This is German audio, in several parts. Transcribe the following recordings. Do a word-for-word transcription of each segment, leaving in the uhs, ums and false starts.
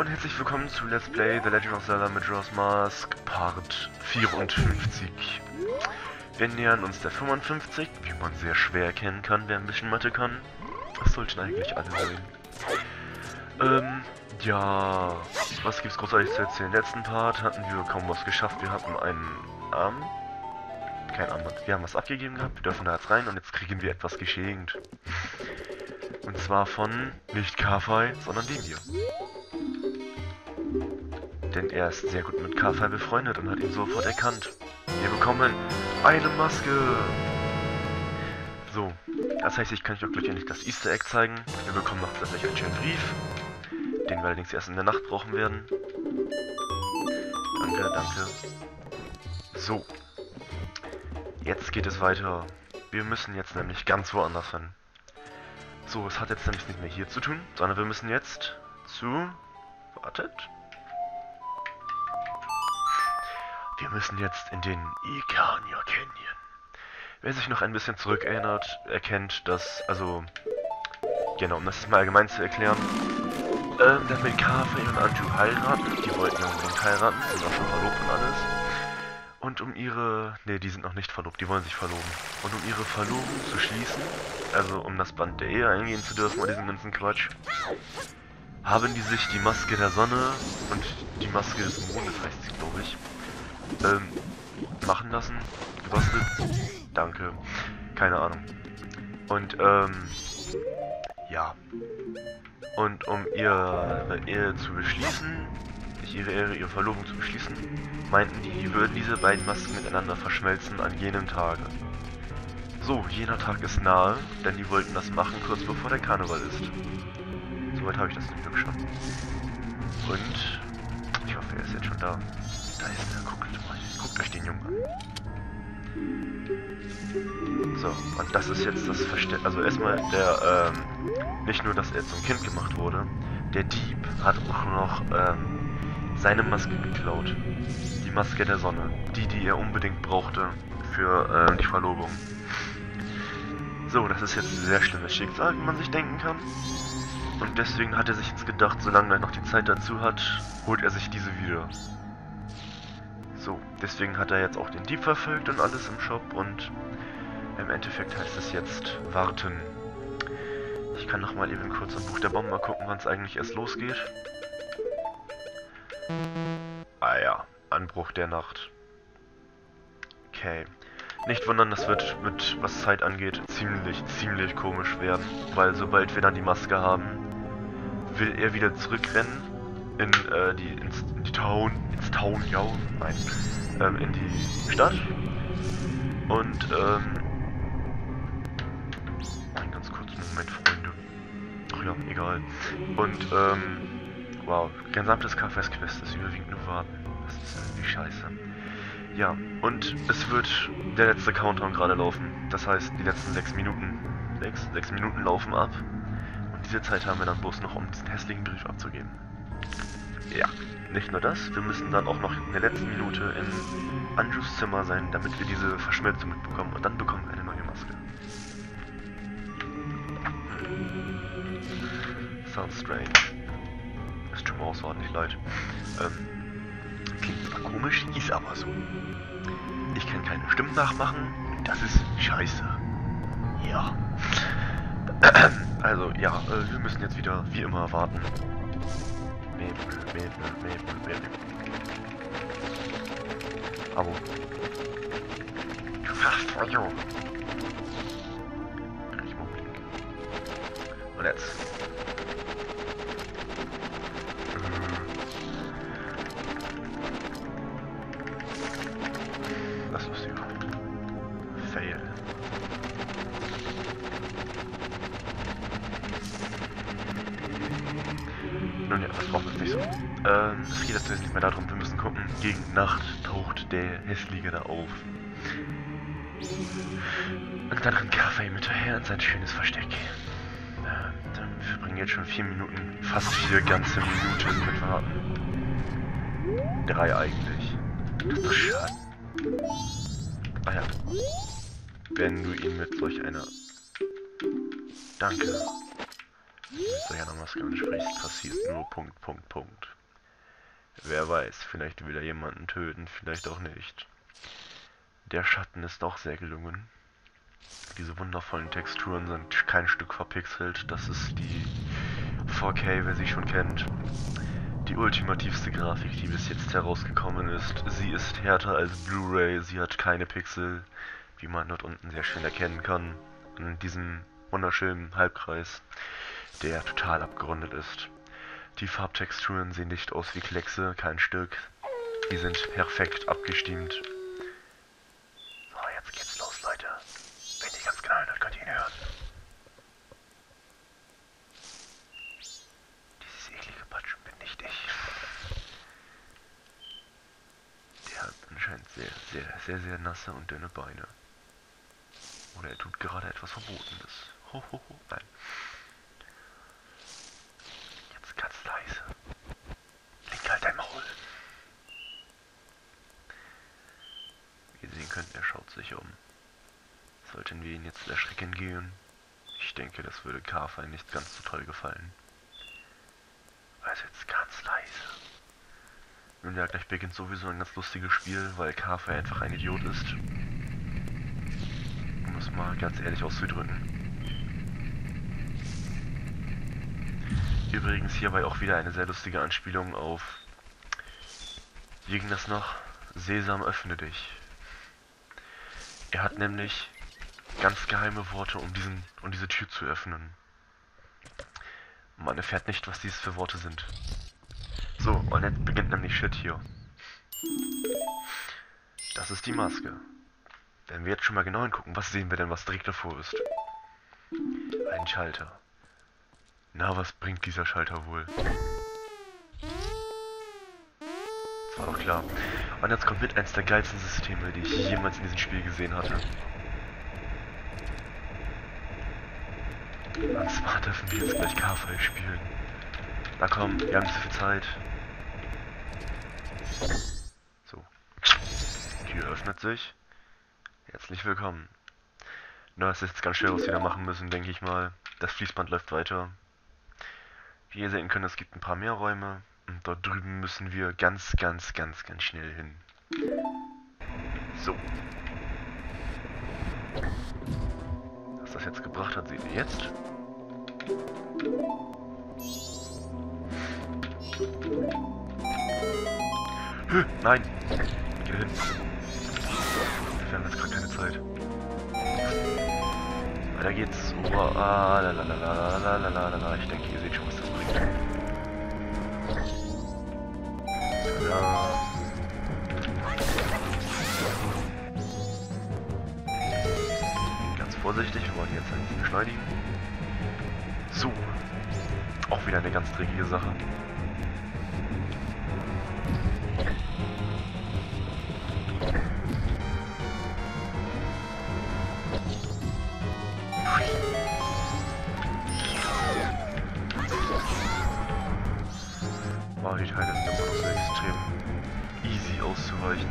herzlich willkommen zu Let's Play The Legend of Zelda Majora's Mask Part vierundfünfzig. Wir nähern uns der fünfundfünfzig, wie man sehr schwer erkennen kann, wer ein bisschen Mathe kann. Das sollten eigentlich alle sein. Ähm, ja, was gibt's großartig zu erzählen? Im letzten Part hatten wir kaum was geschafft, wir hatten einen Arm. Kein Armband. Wir haben was abgegeben gehabt, wir dürfen da jetzt rein und jetzt kriegen wir etwas geschenkt. Und zwar von nicht Kafei, sondern dem hier. Denn er ist sehr gut mit Kafei befreundet und hat ihn sofort erkannt. Wir bekommen eine Maske. So, das heißt, ich kann euch auch gleich endlich das Easter Egg zeigen. Wir bekommen noch tatsächlich einen schönen Brief, den wir allerdings erst in der Nacht brauchen werden. Danke, danke. So, jetzt geht es weiter. Wir müssen jetzt nämlich ganz woanders hin. So, es hat jetzt nämlich nicht mehr hier zu tun, sondern wir müssen jetzt zu... Wartet. Wir müssen jetzt in den Ikania Canyon. Wer sich noch ein bisschen zurückerinnert, erkennt, dass, also, genau, um das mal allgemein zu erklären, ähm, damit Kafei und Anju heiraten, die wollten ja unbedingt heiraten, sind auch schon verlobt und alles. Und um ihre, ne, die sind noch nicht verlobt, die wollen sich verloben. Und um ihre Verlobung zu schließen, also um das Band der Ehe eingehen zu dürfen und diesen ganzen Quatsch, haben die sich die Maske der Sonne und die Maske des Mondes, heißt sie, glaube ich, ähm, machen lassen, gebastelt, danke, keine Ahnung. Und, ähm, ja. Und um ihre Ehe zu beschließen, nicht ihre Ehe, ihre Verlobung zu beschließen, meinten die, die würden diese beiden Masken miteinander verschmelzen an jenem Tage. So, jener Tag ist nahe, denn die wollten das machen kurz bevor der Karneval ist. Soweit habe ich das zum Glück schon. Und ich hoffe, er ist jetzt schon da. Da ist er, guckt mal, guckt euch den Jungen an. So, und das ist jetzt das Verständnis, also erstmal der, ähm, nicht nur, dass er zum Kind gemacht wurde, der Dieb hat auch noch, ähm, seine Maske geklaut. Die Maske der Sonne. Die, die er unbedingt brauchte für, ähm, die Verlobung. So, das ist jetzt ein sehr schlimmes Schicksal, wie man sich denken kann. Und deswegen hat er sich jetzt gedacht, solange er noch die Zeit dazu hat, holt er sich diese wieder. So, deswegen hat er jetzt auch den Dieb verfolgt und alles im Shop und im Endeffekt heißt es jetzt warten. Ich kann noch mal eben kurz im Buch der Bomben mal gucken, wann es eigentlich erst losgeht. Ah ja, Anbruch der Nacht. Okay. Nicht wundern, das wird mit, was Zeit angeht, ziemlich, ziemlich komisch werden, weil sobald wir dann die Maske haben, will er wieder zurückrennen in äh, die, ins, in die Town, ins Town, ja, nein, ähm, in die Stadt und, ähm, einen ganz kurzen Moment, Freunde, ach ja, egal, und, ähm, wow, gesamtes Cafés Quest ist überwiegend nur warten, das ist irgendwie scheiße. Ja, und es wird der letzte Countdown gerade laufen. Das heißt, die letzten sechs Minuten, sechs, sechs Minuten laufen ab. Und diese Zeit haben wir dann bloß noch, um diesen hässlichen Brief abzugeben. Ja, nicht nur das, wir müssen dann auch noch in der letzten Minute in Anjus Zimmer sein, damit wir diese Verschmelzung mitbekommen. Und dann bekommen wir eine neue Maske. Hm. Sounds strange. Es tut mir außerordentlich leid. Ähm, Klingt zwar komisch, ist aber so. Ich kann keine Stimmen nachmachen, das ist scheiße. Ja. Also, ja, äh, wir müssen jetzt wieder, wie immer, warten. Maple, Maple, Maple, Maple. Abo. Fast for you. Und jetzt. Das ist ja Fail. Nun ja, das braucht uns nicht so. Ähm, es geht jetzt nicht mehr darum, wir müssen gucken. Gegen Nacht taucht der Hässliche da auf. Und dann rennt Kafei hinterher in sein schönes Versteck. Ähm, dann wir verbringen jetzt schon vier Minuten, fast vier ganze Minuten mit Warten. Drei eigentlich. Das ist doch schade. Ah ja. Wenn du ihn mit solch einer... Danke. Mit solch einer Maske ansprichst, passiert nur Punkt, Punkt, Punkt. Wer weiß, vielleicht will er jemanden töten, vielleicht auch nicht. Der Schatten ist auch sehr gelungen. Diese wundervollen Texturen sind kein Stück verpixelt. Das ist die vier K, wer sie schon kennt. Die ultimativste Grafik, die bis jetzt herausgekommen ist. Sie ist härter als Blu-ray, sie hat keine Pixel, wie man dort unten sehr schön erkennen kann. In diesem wunderschönen Halbkreis, der total abgerundet ist. Die Farbtexturen sehen nicht aus wie Kleckse, kein Stück. Die sind perfekt abgestimmt. So, jetzt geht's los, Leute. Wenn ihr ganz knallen hört, könnt ihr ihn hören. Dieses eklige Patschen bin nicht ich. Der hat anscheinend sehr, sehr, sehr, sehr nasse und dünne Beine. Oder er tut gerade etwas Verbotenes. Ho, ho, ho, nein. Jetzt ganz leise. Link halt dein Maul. Wie ihr sehen könnt, er schaut sich um. Sollten wir ihn jetzt erschrecken gehen? Ich denke, das würde Karfei nicht ganz so toll gefallen. Also jetzt ganz leise. Nun ja, gleich beginnt sowieso ein ganz lustiges Spiel, weil Karfei einfach ein Idiot ist. Um es mal ganz ehrlich auszudrücken. Übrigens hierbei auch wieder eine sehr lustige Anspielung auf, wie ging das noch? Sesam, öffne dich. Er hat nämlich ganz geheime Worte, um diesen, um diese Tür zu öffnen. Man erfährt nicht, was dies für Worte sind. So, und jetzt beginnt nämlich Shit hier. Das ist die Maske. Wenn wir jetzt schon mal genau hingucken, was sehen wir denn, was direkt davor ist? Ein Schalter. Na, was bringt dieser Schalter wohl? Das war doch klar. Und jetzt kommt mit eins der geilsten Systeme, die ich jemals in diesem Spiel gesehen hatte. Und zwar dürfen wir jetzt gleich Karfei spielen. Na komm, wir haben nicht so viel Zeit. So. Die Tür öffnet sich. Herzlich willkommen. Na, es ist jetzt ganz schwer, was wir da machen müssen, denke ich mal. Das Fließband läuft weiter. Wie ihr sehen könnt, es gibt ein paar mehr Räume. Und dort drüben müssen wir ganz, ganz, ganz, ganz schnell hin. So. Was das jetzt gebracht hat, seht ihr jetzt. Hö, nein! Geh hin. Wir haben jetzt gerade keine Zeit. Weiter geht's. Oh, ah, la, la, la, la, la, la, la, la. Ich denke, ihr seht schon, was das bringt. Tada. Ganz vorsichtig, wir wollen jetzt ein beschleunigen. So. Auch wieder eine ganz dreckige Sache. Wow, die Teile sind immer noch so extrem easy auszuweichen.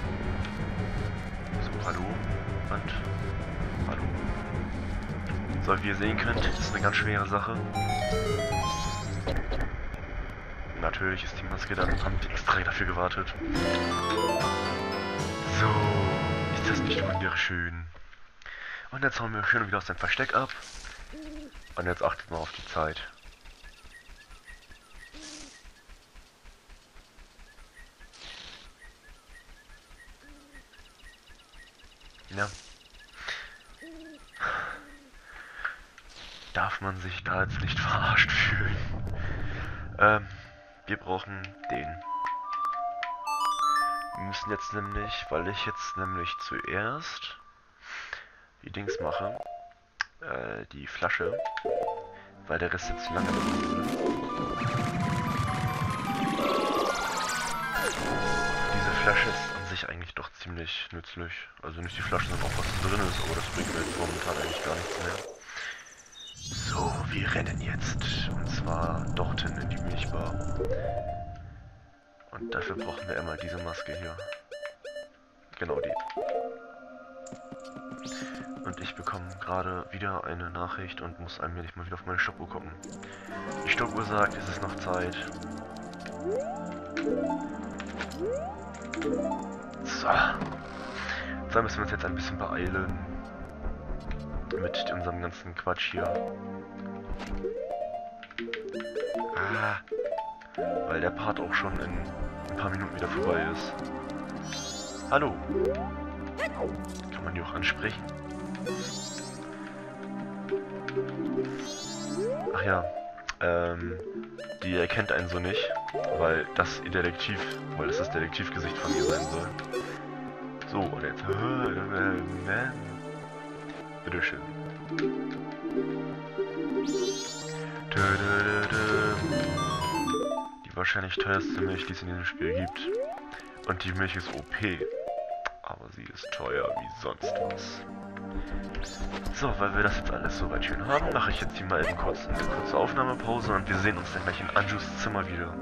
So, hallo und hallo. So, wie ihr sehen könnt, ist es eine ganz schwere Sache. Natürlich ist die Maske dann, haben die extra dafür gewartet. So, ist das nicht wunderschön? Und jetzt hauen wir schön wieder aus dem Versteck ab. Und jetzt achtet mal auf die Zeit. Ja. Darf man sich da jetzt nicht verarscht fühlen? Ähm, wir brauchen den. Wir müssen jetzt nämlich, weil ich jetzt nämlich zuerst die Dings mache, äh, die Flasche, weil der Rest jetzt zu lange dauern würde. Diese Flasche ist an sich eigentlich doch ziemlich nützlich. Also nicht die Flasche, sondern auch was drin ist, aber das bringt mir jetzt momentan eigentlich gar nichts mehr. So, wir rennen jetzt. Und zwar dorthin in die Milchbar. Und dafür brauchen wir einmal diese Maske hier. Genau die. Und ich bekomme gerade wieder eine Nachricht und muss allmählich mal wieder auf meine Stoppuhr gucken. Die Stoppuhr sagt, es ist noch Zeit. So. So müssen wir uns jetzt ein bisschen beeilen. Mit unserem ganzen Quatsch hier. Ah. Weil der Part auch schon in ein paar Minuten wieder vorbei ist. Hallo. Kann man die auch ansprechen? Ach ja. Ähm. Die erkennt einen so nicht. Weil das ihr Detektiv. Weil es das Detektivgesicht von ihr sein soll. So, und jetzt. Bitteschön. Die wahrscheinlich teuerste Milch, die es in diesem Spiel gibt. Und die Milch ist O P. Aber sie ist teuer wie sonst was. So, weil wir das jetzt alles soweit schön haben, mache ich jetzt hier mal eben kurz eine kurze Aufnahmepause und wir sehen uns dann gleich in Anjus Zimmer wieder.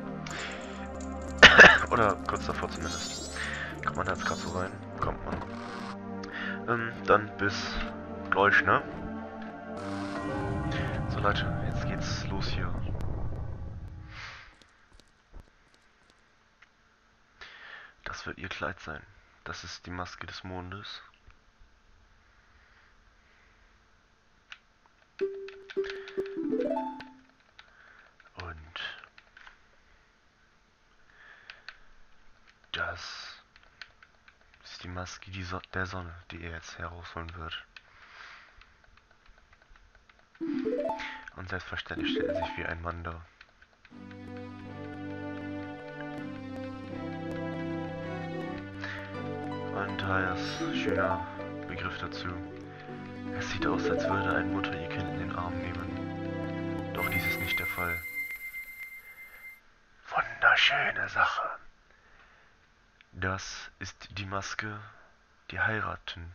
Oder kurz davor zumindest. Kommt man da jetzt gerade so rein? Kommt man. Ähm, dann bis gleich, ne? So Leute, jetzt geht's los hier. Das wird ihr Kleid sein. Das ist die Maske des Mondes. Und das ist die Maske die so der Sonne, die er jetzt herausholen wird. Und selbstverständlich stellt er sich wie ein Mann dar. Und Hayas schöner Begriff dazu. Es sieht aus, als würde eine Mutter ihr Kind in den Arm nehmen. Doch dies ist nicht der Fall. Wunderschöne Sache. Das ist die Maske, die Heiratenden.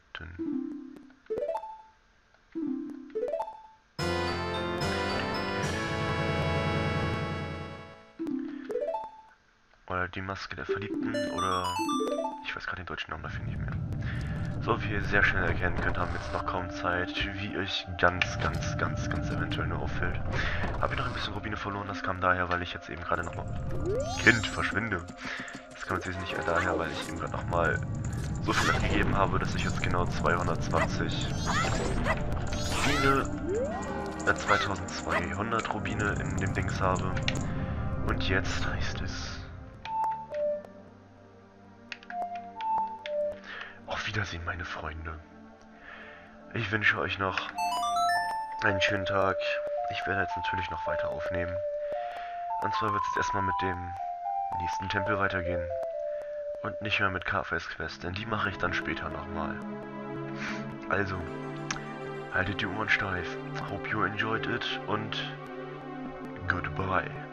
Oder die Maske der Verliebten, oder ich weiß gerade den deutschen Namen dafür nicht mehr. So, wie ihr sehr schnell erkennen könnt, haben wir jetzt noch kaum Zeit, wie euch ganz, ganz, ganz, ganz eventuell nur auffällt. Habe ich noch ein bisschen Rubine verloren, das kam daher, weil ich jetzt eben gerade nochmal... Kind, verschwinde! Das kam jetzt nicht daher, weil ich eben gerade nochmal so viel abgegeben habe, dass ich jetzt genau zweihundertzwanzig Rubine, äh, zweitausendzweihundert Rubine in dem Dings habe. Und jetzt heißt es... Auf Wiedersehen, meine Freunde. Ich wünsche euch noch einen schönen Tag. Ich werde jetzt natürlich noch weiter aufnehmen. Und zwar wird es jetzt erstmal mit dem nächsten Tempel weitergehen. Und nicht mehr mit Carface Quest, denn die mache ich dann später nochmal. Also, haltet die Ohren steif. Hope you enjoyed it und goodbye.